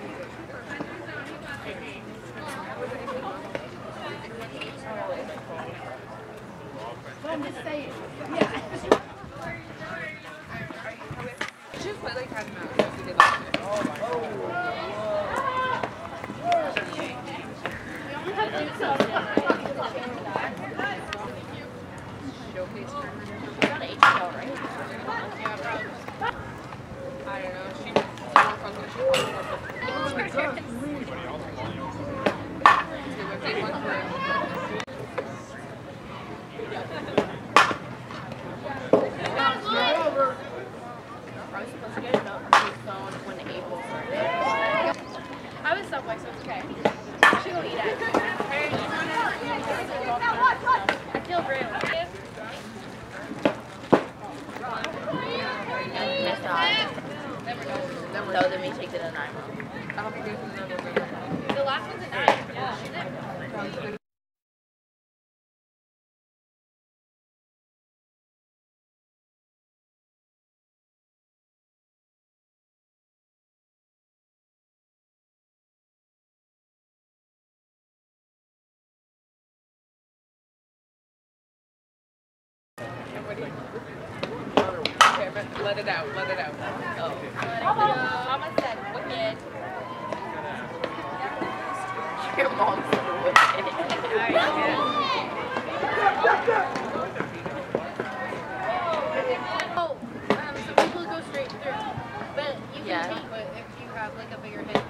I'm just saying. Yeah. Just play like cat and mouse like we did last year. Showcase tournament. Not HL, right? Yeah, probably. I don't know. She more fun than she probably wants to. I was Subway, so it's okay. She go eat it. I feel great. So then we take it a 9. The last one's a 9. Yeah. Okay, but let it out, let it out. Oh. Mama said wicked. Your mom said wicked. Oh, some people go straight through. But you can take it if you have like a bigger hit.